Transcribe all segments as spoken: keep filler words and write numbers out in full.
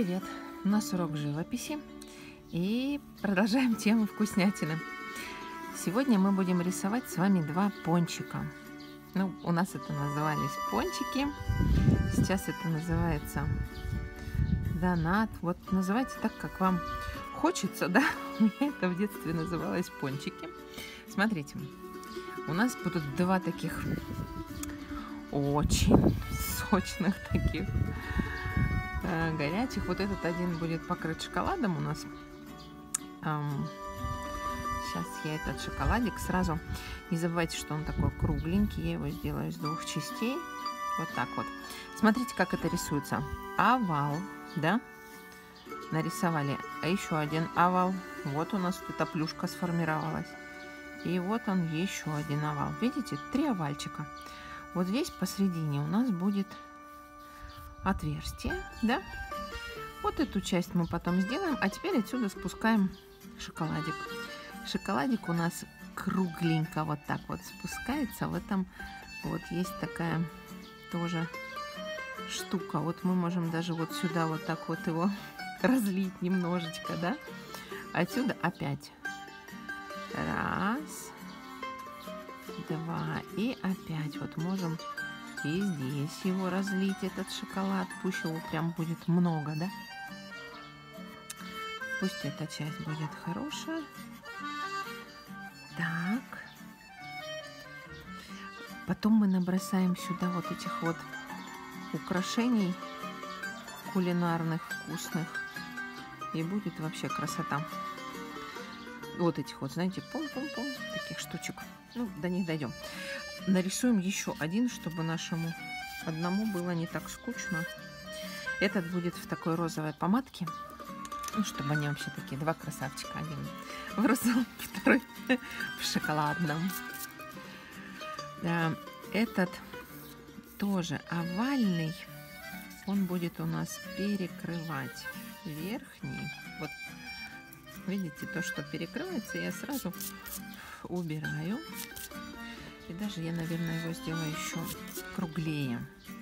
Привет! У нас урок живописи и продолжаем тему вкуснятины. Сегодня мы будем рисовать с вами два пончика. Ну, у нас это назывались пончики, сейчас это называется донат. Вот называйте так, как вам хочется, да? У меня это в детстве называлось пончики. Смотрите, у нас будут два таких очень сочных таких э, горячих. Вот этот один будет покрыт шоколадом у нас. Эм, сейчас я этот шоколадик сразу... Не забывайте, что он такой кругленький. Я его сделаю из двух частей. Вот так вот. Смотрите, как это рисуется. Овал, да? Нарисовали. А еще один овал. Вот у нас тут эта плюшка сформировалась. И вот он еще один овал. Видите? Три овальчика. Вот здесь посередине у нас будет отверстие, да? Вот эту часть мы потом сделаем, а теперь отсюда спускаем шоколадик. Шоколадик у нас кругленько вот так вот спускается. В этом вот есть такая тоже штука. Вот мы можем даже вот сюда вот так вот его разлить немножечко, да? Отсюда опять. Раз. Два. И опять вот можем и здесь его разлить, этот шоколад. Пусть его прям будет много, да? Пусть эта часть будет хорошая. Так. Потом мы набросаем сюда вот этих вот украшений кулинарных, вкусных. И будет вообще красота. Вот этих вот, знаете, пум-пум-пум, таких штучек. Ну, до них дойдем. Нарисуем еще один, чтобы нашему одному было не так скучно. Этот будет в такой розовой помадке. Ну, чтобы они вообще такие, два красавчика. Один в розовом, второй в шоколадном. Да, этот тоже овальный. Он будет у нас перекрывать верхний. Вот видите, то, что перекрывается, я сразу убираю. И даже я, наверное, его сделаю еще круглее.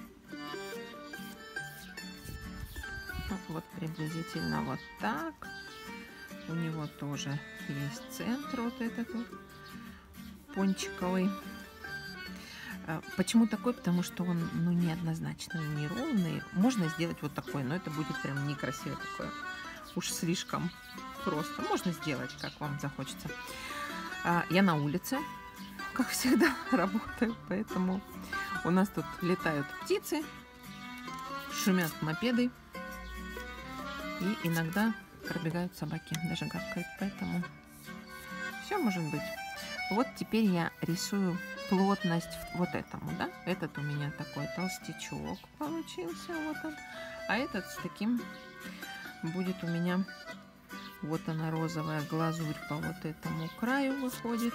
Ну, вот приблизительно вот так. У него тоже есть центр вот этот вот пончиковый. Почему такой? Потому что он, ну, неоднозначный, неровный. Можно сделать вот такой, но это будет прям некрасиво такое. Уж слишком просто. Можно сделать, как вам захочется. Я на улице, как всегда, работаю, поэтому у нас тут летают птицы, шумят мопеды и иногда пробегают собаки, даже гавкают, поэтому все может быть. Вот теперь я рисую плотность вот этому, да? Этот у меня такой толстячок получился, вот он, а этот с таким будет у меня, вот она розовая глазурь по вот этому краю выходит.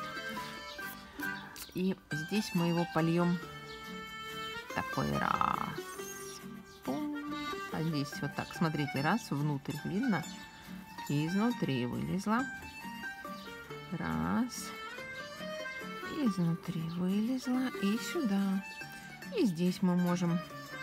И здесь мы его польем такой раз. Пум. А здесь вот так, смотрите, раз, внутрь видно. И изнутри вылезла. Раз. И изнутри вылезла. И сюда. И здесь мы можем,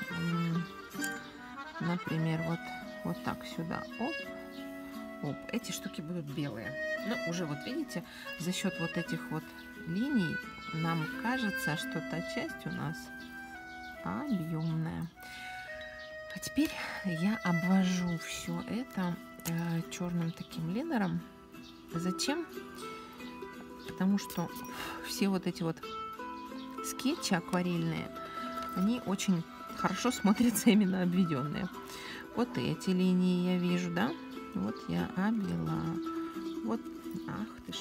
например, вот, вот так сюда. Оп. Оп. Эти штуки будут белые. Ну, уже вот видите, за счет вот этих вот линий нам кажется, что та часть у нас объемная. А теперь я обвожу все это э, черным таким линером. Зачем? Потому что все вот эти вот скетчи акварельные, они очень хорошо смотрятся именно обведенные. Вот эти линии я вижу, да? Вот я обвела. Вот, ах ты ж.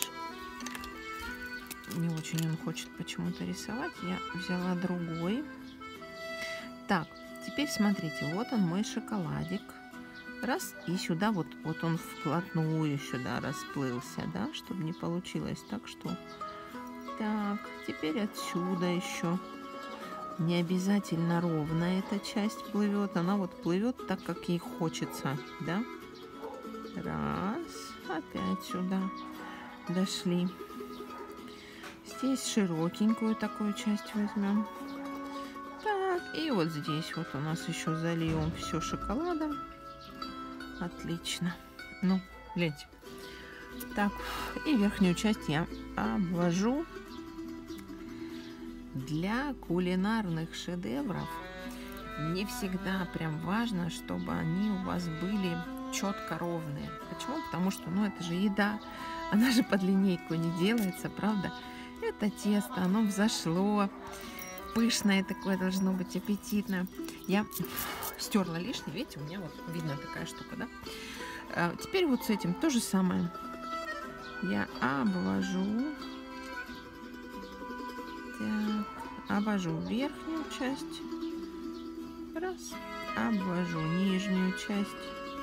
Не очень он хочет почему-то рисовать. Я взяла другой. Так, теперь смотрите, вот он мой шоколадик. Раз, и сюда вот, вот он вплотную сюда расплылся, да, чтобы не получилось так, что... Так, теперь отсюда еще. Не обязательно ровно эта часть плывет. Она вот плывет так, как ей хочется, да. Раз, опять сюда дошли. Здесь широкенькую такую часть возьмем. Так, и вот здесь вот у нас еще зальем все шоколадом. Отлично. Ну, гляньте. Так, и верхнюю часть я обвожу. Для кулинарных шедевров не всегда прям важно, чтобы они у вас были четко ровные. Почему? Потому что, ну, это же еда, она же под линейку не делается, правда? Это тесто, оно взошло, пышное такое должно быть, аппетитное. Я стерла лишнее, видите, у меня вот видно такая штука, да? А теперь вот с этим то же самое. Я обвожу. Так, обвожу верхнюю часть. Раз. Обвожу нижнюю часть.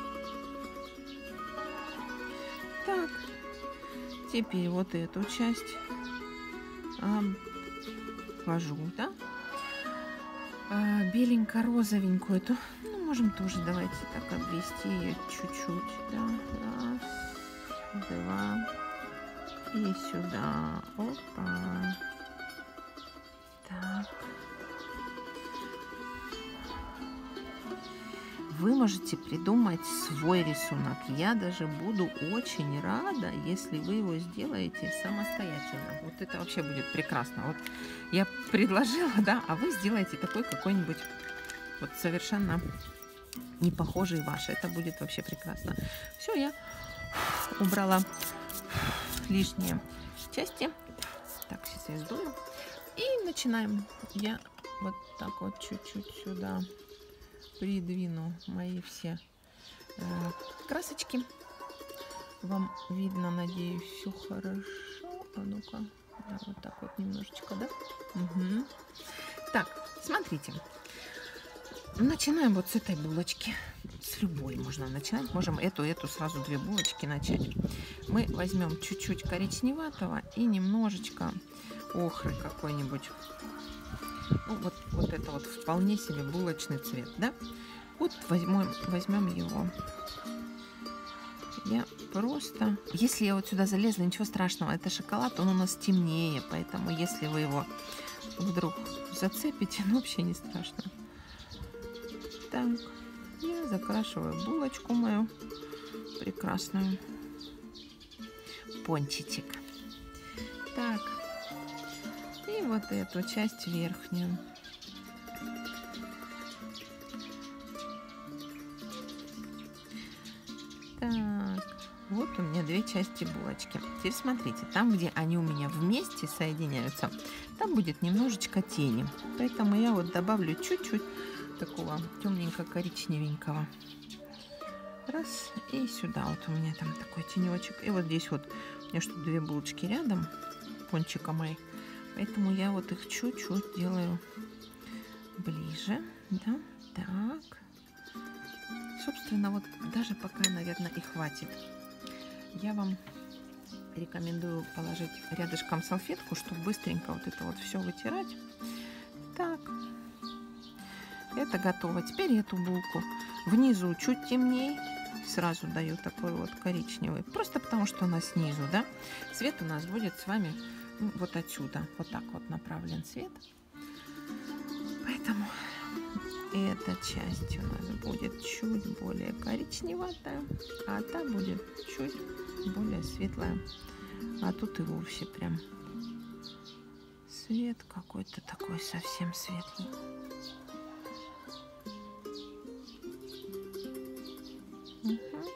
Так. Теперь вот эту часть обвожу, да? А, беленько-розовенькую. То, ну, можем тоже, давайте так обвести ее чуть-чуть. Да? Раз, два. И сюда. Опа. Так. Вы можете придумать свой рисунок. Я даже буду очень рада, если вы его сделаете самостоятельно. Вот это вообще будет прекрасно. Вот я предложила, да, а вы сделаете такой какой-нибудь вот совершенно не похожий ваш. Это будет вообще прекрасно. Все, я убрала лишние части. Так, сейчас я сдую. И начинаем. Я вот так вот чуть-чуть сюда придвину мои все э, красочки. Вам видно, надеюсь, все хорошо. А ну-ка, да, вот так вот немножечко, да? Угу. Так, смотрите. Начинаем вот с этой булочки. С любой можно начинать. Можем эту, эту сразу две булочки начать. Мы возьмем чуть-чуть коричневатого и немножечко охры какой-нибудь. Ну, вот, вот это вот вполне себе булочный цвет, да? Вот возьмем, возьмем его. Я просто... Если я вот сюда залезла, ничего страшного. Это шоколад, он у нас темнее. Поэтому если вы его вдруг зацепите, ну, вообще не страшно. Так, я закрашиваю булочку мою прекрасную. Пончичек. Так. И вот эту часть верхнюю. Так, вот у меня две части булочки. Теперь смотрите, там, где они у меня вместе соединяются, там будет немножечко тени. Поэтому я вот добавлю чуть-чуть такого темненько-коричневенького. Раз, и сюда вот у меня там такой тенечек. И вот здесь вот у меня что, две булочки рядом, пончика мои. Поэтому я вот их чуть-чуть делаю ближе, да, так. Собственно, вот даже пока, наверное, и хватит. Я вам рекомендую положить рядышком салфетку, чтобы быстренько вот это вот все вытирать. Так, это готово. Теперь эту булку внизу чуть темнее. Сразу даю такой вот коричневый. Просто потому, что она снизу, да. Цвет у нас будет с вами... Ну, вот отсюда, вот так вот направлен цвет. Поэтому эта часть у нас будет чуть более коричневатая, а та будет чуть более светлая. А тут и вовсе прям цвет какой-то такой совсем светлый. Угу.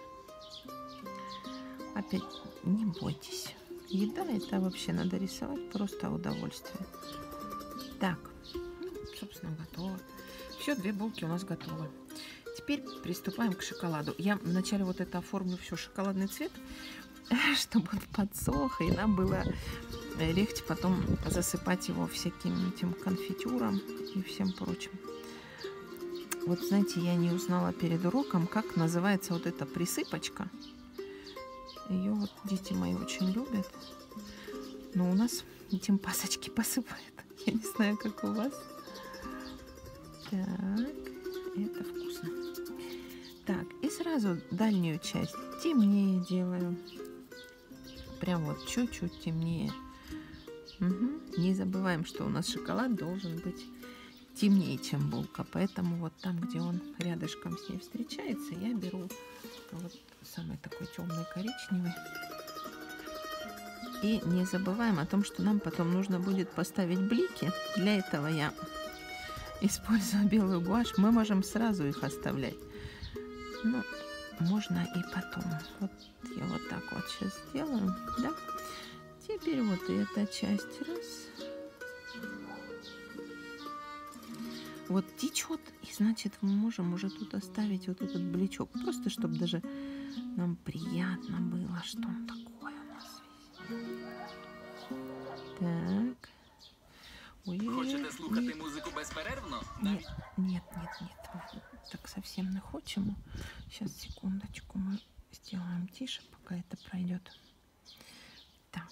Опять не бойтесь. Еда, это вообще надо рисовать просто удовольствие. Так, ну, собственно, готово. Все, две булки у нас готовы. Теперь приступаем к шоколаду. Я вначале вот это оформлю все шоколадный цвет, чтобы он подсох, и нам было легче потом засыпать его всяким этим конфитюром и всем прочим. Вот, знаете, я не узнала перед уроком, как называется вот эта присыпочка. Ее вот дети мои очень любят. Но у нас этим пасочки посыпают. Я не знаю, как у вас. Так, это вкусно. Так, и сразу дальнюю часть темнее делаю. Прям вот чуть-чуть темнее. Угу. Не забываем, что у нас шоколад должен быть темнее, чем булка. Поэтому вот там, где он рядышком с ней встречается, я беру темный коричневый. И не забываем о том, что нам потом нужно будет поставить блики. Для этого я использую белую гуашь. Мы можем сразу их оставлять. Ну, можно и потом. Вот я вот так вот сейчас сделаю, да? Теперь вот эта часть. Раз. Вот течет, и значит мы можем уже тут оставить вот этот бличок. Просто чтобы даже нам приятно было, что он такой у нас весь. Так. Ой-ой-ой. Хочете слухати музику безперервно? Нет, нет, нет, нет. Так совсем не хочемо. Сейчас, секундочку, мы сделаем тише, пока это пройдет. Так.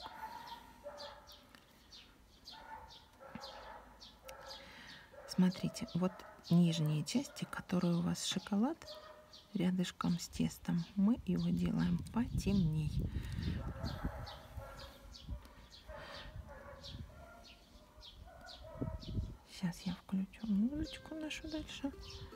Смотрите, вот нижние части, которые у вас шоколад, рядышком с тестом, мы его делаем потемней. Сейчас я включу музычку нашу дальше.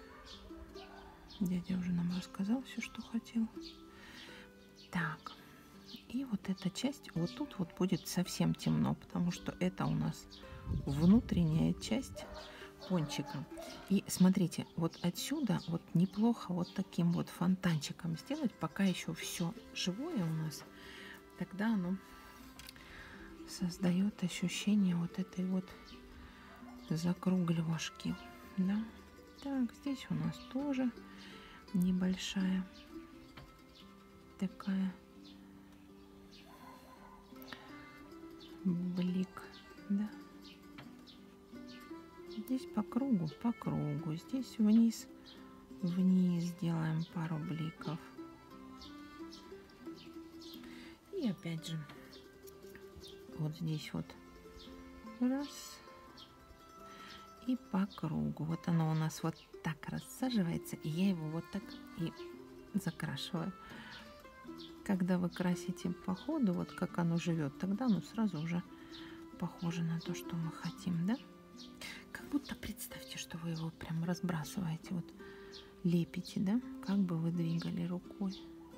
Дядя уже нам рассказал все, что хотел. Так. И вот эта часть, вот тут вот будет совсем темно, потому что это у нас внутренняя часть пончика. И смотрите, вот отсюда вот неплохо вот таким вот фонтанчиком сделать, пока еще все живое у нас. Тогда оно создает ощущение вот этой вот закруглёшки, да. Так, здесь у нас тоже небольшая такая блик, да. Здесь по кругу, по кругу, здесь вниз, вниз сделаем пару бликов. И опять же, вот здесь вот раз. И по кругу. Вот оно у нас вот так рассаживается, и я его вот так и закрашиваю. Когда вы красите по ходу, вот как оно живет, тогда оно сразу уже похоже на то, что мы хотим, да? Как будто представьте, что вы его прям разбрасываете, вот лепите, да? Как бы вы двигали рукой.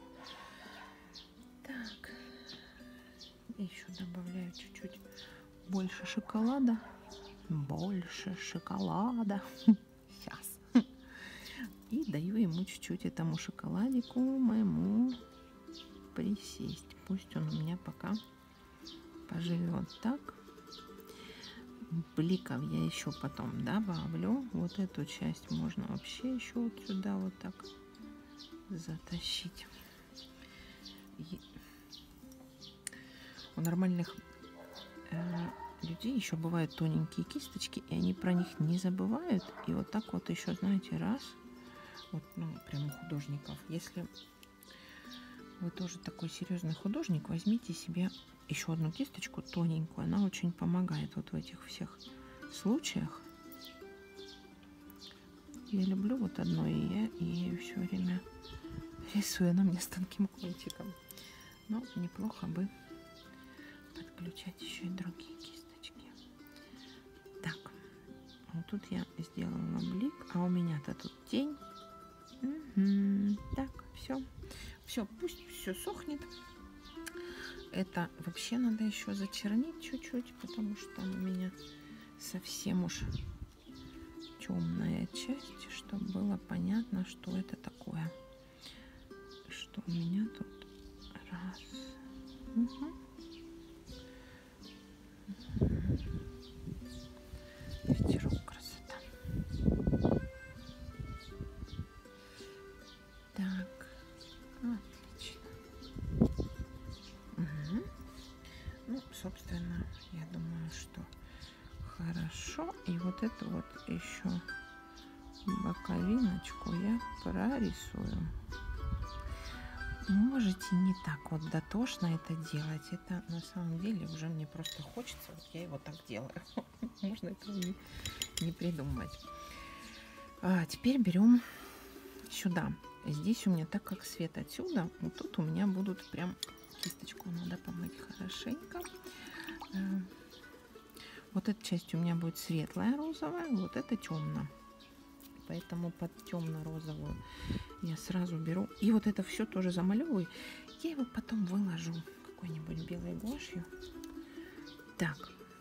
Так. Еще добавляю чуть-чуть больше шоколада. Больше шоколада. Сейчас. И даю ему чуть-чуть, этому шоколадику моему, присесть. Пусть он у меня пока поживет. Так. Бликов я еще потом добавлю. Вот эту часть можно вообще еще вот сюда вот так затащить. И у нормальных э, людей еще бывают тоненькие кисточки, и они про них не забывают. И вот так вот еще, знаете, раз. Вот, ну, прям у художников. Если вы тоже такой серьезный художник, возьмите себе еще одну кисточку тоненькую. Она очень помогает вот в этих всех случаях. Я люблю вот одно, и я и ею все время рисую. Она мне с тонким кончиком. Но неплохо бы подключать еще и другие кисточки. Так, вот тут я сделала блик, а у меня-то тут тень. Угу. Так, все. Все, пусть все сохнет. Это вообще надо еще зачернить чуть-чуть, потому что у меня совсем уж темная часть, чтобы было понятно, что это такое. Что у меня тут раз. Угу. Ветерок, красота. Так, отлично. Угу. Ну, собственно, я думаю, что хорошо. И вот эту вот еще боковиночку я прорисую. Можете не так вот дотошно это делать. Это на самом деле уже мне просто хочется. Вот я его так делаю. Можно этого не, не придумать. А теперь берем сюда. Здесь у меня, так как свет отсюда, вот тут у меня будут прям кисточку надо помыть хорошенько. Вот эта часть у меня будет светлая розовая, вот это темно поэтому под темно-розовую я сразу беру. И вот это все тоже замалевываю. Я его потом выложу какой-нибудь белой гуашью. Так.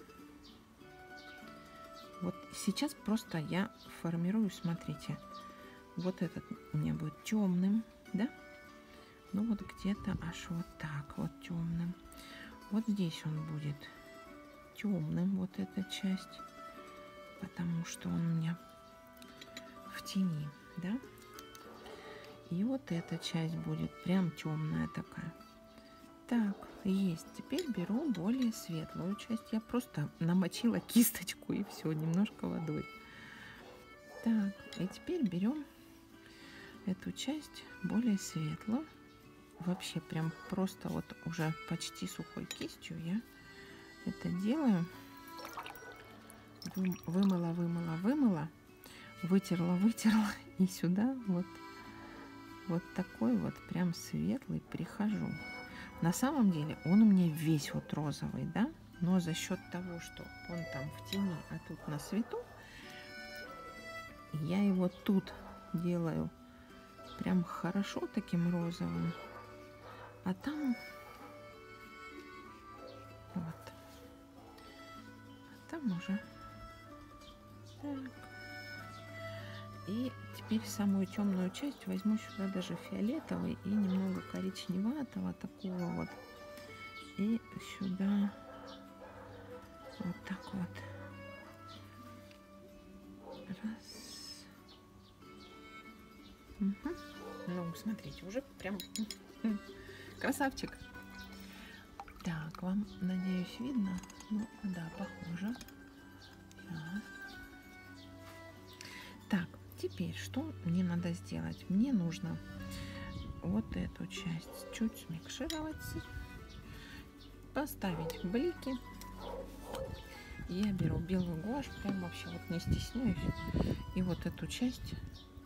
Вот сейчас просто я формирую, смотрите. Вот этот у меня будет темным, да? Ну вот где-то аж вот так вот темным. Вот здесь он будет темным, вот эта часть, потому что он у меня в тени, да? И вот эта часть будет прям темная такая. Так, есть. Теперь беру более светлую часть. Я просто намочила кисточку и все, немножко водой. Так, и теперь берем эту часть более светлую. Вообще прям просто вот уже почти сухой кистью я это делаю. Вымыла, вымыла, вымыла, вытерла, вытерла, и сюда вот, вот такой вот прям светлый прихожу. На самом деле он у меня весь вот розовый, да, но за счет того, что он там в тени, а тут на свету, я его тут делаю прям хорошо таким розовым, а там вот, а там уже так. И теперь самую темную часть возьму сюда даже фиолетовый и немного коричневатого такого вот, и сюда вот так вот раз. Угу. Ну, смотрите, уже прям красавчик. Так, вам, надеюсь, видно? Ну, да, похоже. Сейчас. Так, теперь что мне надо сделать? Мне нужно вот эту часть чуть смикшировать, поставить блики. Я беру белую гуашь, прям вообще вот не стесняюсь. И вот эту часть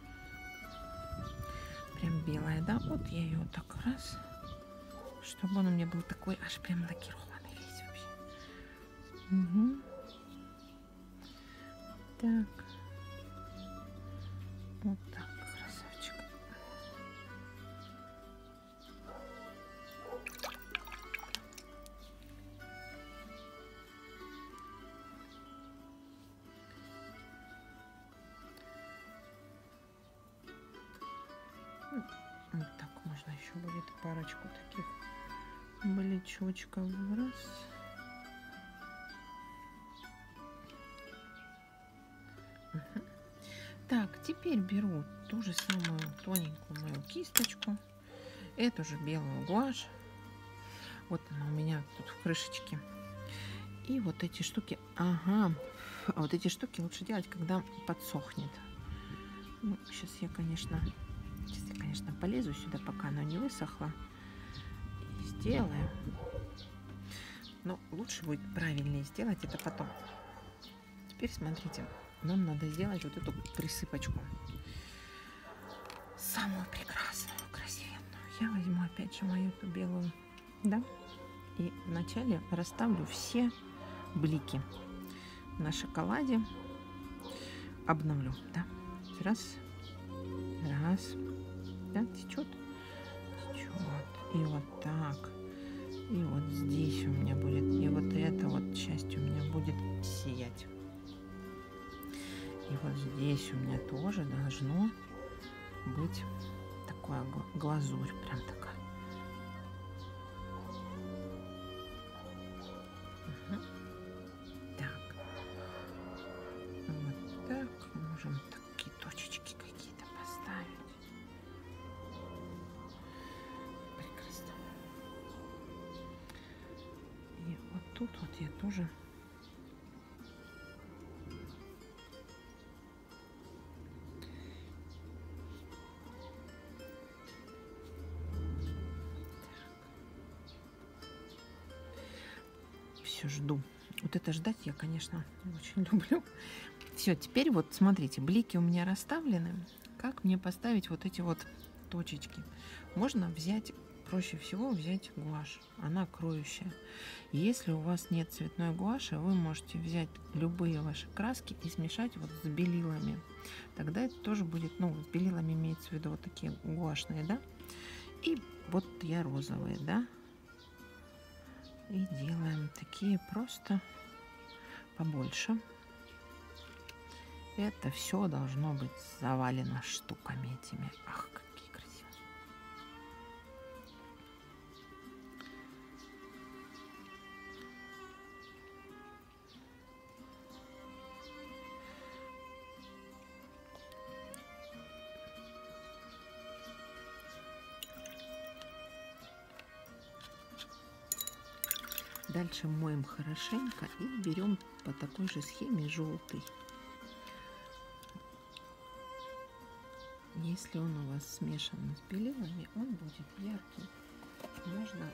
прям белая, да, вот я ее вот так раз, чтобы он у меня был такой аж прям лакированный весь вообще. Угу. Так. Вот так, красавчик. Вот так можно еще будет парочку таких блечочков раз. Угу. Так, теперь беру ту же самую тоненькую мою кисточку, эту же белую гуашь. Вот она у меня тут в крышечке. И вот эти штуки, ага, вот эти штуки лучше делать, когда подсохнет. Ну, сейчас я, конечно, сейчас я, конечно, полезу сюда, пока оно не высохло. И сделаю. Но лучше будет правильнее сделать это потом. Теперь смотрите, нам надо сделать вот эту присыпочку. Самую прекрасную, красивенную. Я возьму опять же мою эту белую, да, и вначале расставлю все блики на шоколаде. Обновлю, да. Раз, раз, да, течет, течет. И вот так. И вот здесь у меня будет, и вот эта вот часть у меня будет сиять. И вот здесь у меня тоже должно быть такая глазурь, прям такая. Угу. Так. Вот так. Можем такие точечки какие-то поставить. Прекрасно. И вот тут вот я тоже все жду. Вот это ждать я, конечно, очень люблю. Все, теперь вот смотрите, блики у меня расставлены. Как мне поставить вот эти вот точечки? Можно взять проще всего взять гуашь. Она кроющая. Если у вас нет цветной гуаши, вы можете взять любые ваши краски и смешать вот с белилами. Тогда это тоже будет, ну, с белилами имеется в виду вот такие гуашные, да? И вот я розовые, да? И делаем такие просто побольше. Это все должно быть завалено штуками этими. Ах, какие красивые. Дальше моем хорошенько и берем по такой же схеме желтый. Если он у вас смешан с белилами, он будет яркий. Можно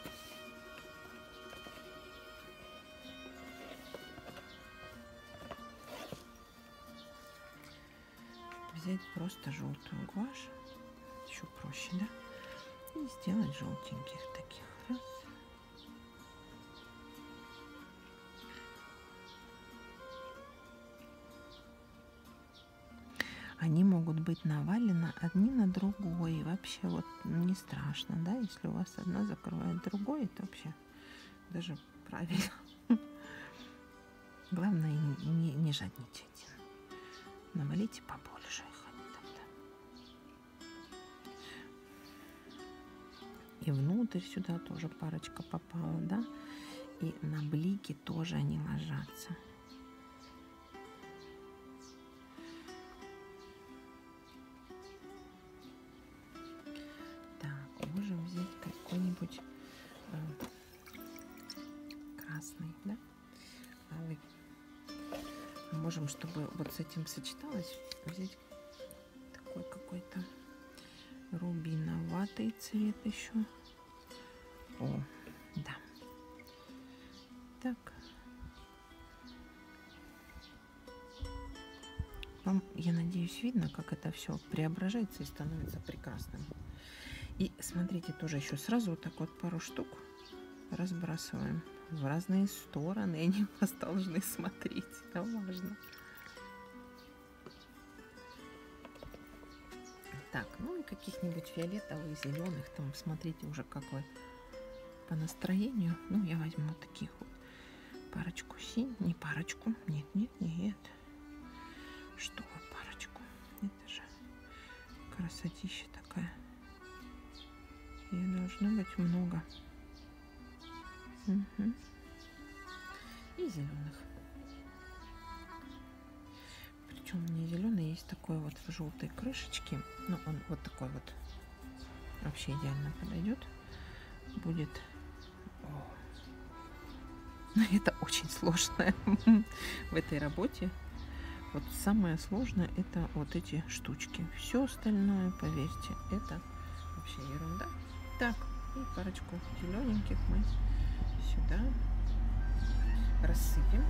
взять просто желтую гуашь, еще проще, да? И сделать желтеньких таких. Раз. Они могут быть навалены одни на другой. И вообще вот не страшно, да? Если у вас одна закрывает другой, это вообще даже правильно. Главное, не, не жадничайте. Навалите побольше их. И внутрь сюда тоже парочка попала, да? И на блики тоже они ложатся. Можем взять какой-нибудь э, красный, да, алый. Можем, чтобы вот с этим сочеталось, взять такой какой-то рубиноватый цвет еще. О, да. Так. Вам, я надеюсь, видно, как это все преображается и становится прекрасным. И смотрите, тоже еще сразу вот так вот пару штук разбрасываем в разные стороны. И они вас должны смотреть. Это важно. Так, ну и каких-нибудь фиолетовых, зеленых. Там смотрите уже, как вы по настроению. Ну, я возьму вот таких вот. Парочку синь. Не парочку. Нет, нет, нет. Что вы, парочку? Это же красотища такая. Ее должно быть много. Угу. И зеленых. Причем не зеленый, есть такой вот в желтой крышечке. Ну, он вот такой вот вообще идеально подойдет. Будет. О. Это очень сложное в этой работе. Вот самое сложное это вот эти штучки. Все остальное, поверьте, это вообще ерунда. Так, и парочку зелененьких мы сюда рассыпем.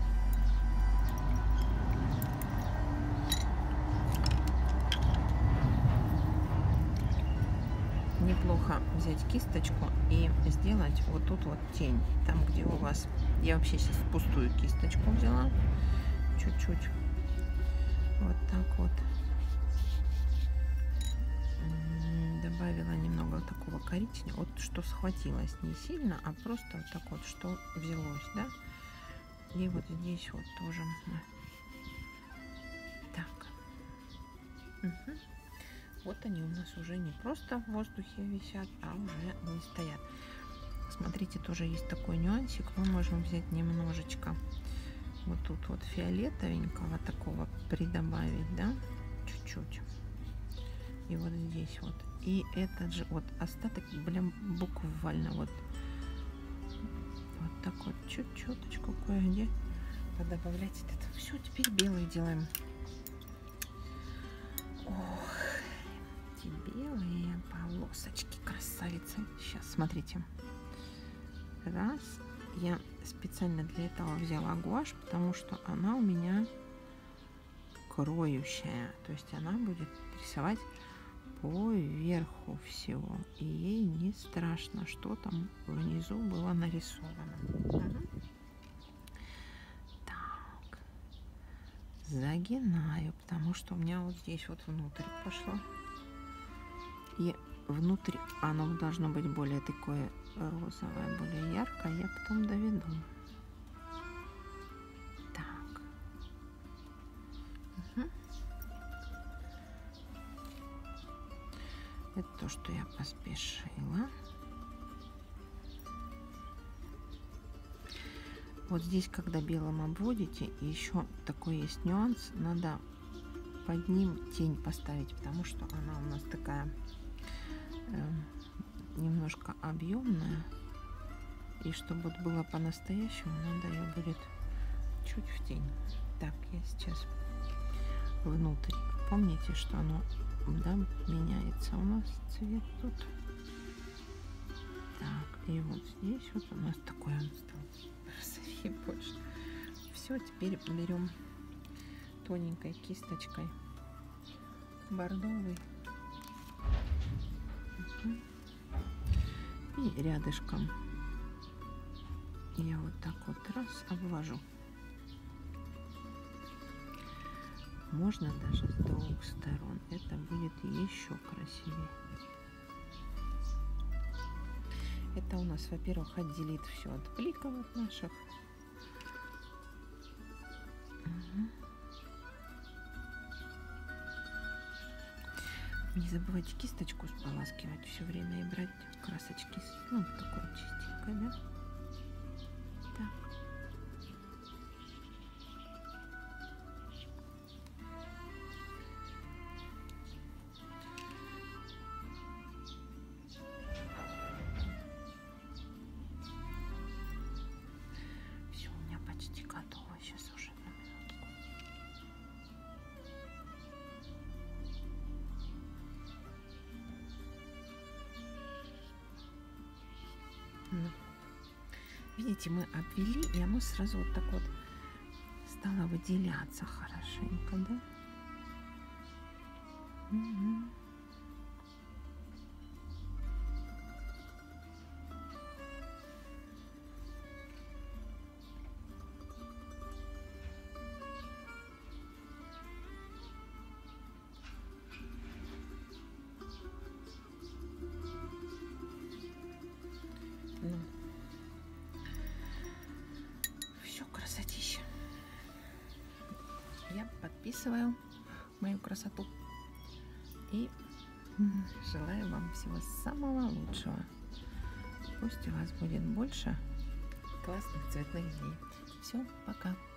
Неплохо взять кисточку и сделать вот тут вот тень. Там, где у вас... Я вообще сейчас пустую кисточку взяла. Чуть-чуть. Вот так вот. Добавила немного такого коричневого, вот что схватилось не сильно, а просто вот так вот, что взялось, да. И вот здесь вот тоже. Так. Угу. Вот они у нас уже не просто в воздухе висят, а уже не стоят. Смотрите, тоже есть такой нюансик. Мы можем взять немножечко вот тут вот фиолетовенького такого придобавить, да, чуть-чуть. И вот здесь вот. И этот же вот остаток прям буквально вот вот так вот чуть-чуточку кое-где подобавлять это. Все, теперь белый делаем. Ох, эти белые полосочки, красавицы. Сейчас, смотрите. Раз. Я специально для этого взяла гуашь, потому что она у меня кроющая. То есть она будет рисовать по верху всего. И ей не страшно, что там внизу было нарисовано. Угу. Так. Загинаю, потому что у меня вот здесь вот внутрь пошло. И внутрь оно должно быть более такое розовое, более яркое. Я потом доведу. Так. Угу. Это то, что я поспешила. Вот здесь, когда белым обводите, еще такой есть нюанс. Надо под ним тень поставить, потому что она у нас такая э, немножко объемная. И чтобы было по-настоящему, надо ее будет чуть в тень. Так, я сейчас внутрь. Помните, что оно, да, меняется у нас цвет тут. Так, и вот здесь вот у нас такой он стал розовее больше. Все, теперь берем тоненькой кисточкой бордовый. Угу. И рядышком я вот так вот раз обвожу. Можно даже с двух сторон. Это будет еще красивее. Это у нас, во-первых, отделит все от бликов от наших. Угу. Не забывайте кисточку споласкивать все время и брать красочки, ну, такой чистенькой, да? Так. Все, у меня почти готово. Сейчас уже на минутку. Ну. Видите, мы обвели, и оно сразу вот так вот стало выделяться хорошенько, да? Угу. Ну. Все, красотища. Я подписываю мою красоту и желаю вам всего самого лучшего. Пусть у вас будет больше классных цветных дней. Все, пока.